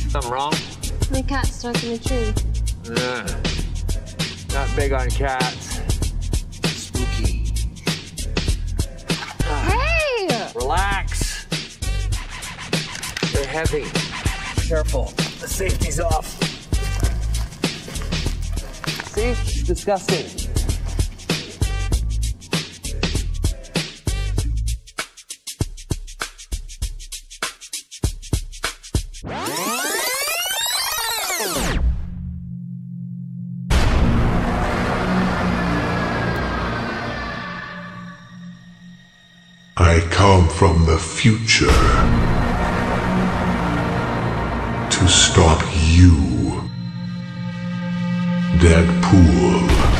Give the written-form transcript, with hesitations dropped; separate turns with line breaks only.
Something wrong?
My cat's stuck in a tree.
Not big on cats.
Spooky.
Hey!
Relax. They're heavy. Careful. The safety's off. See? Disgusting.
I come from the future to stop you, Deadpool.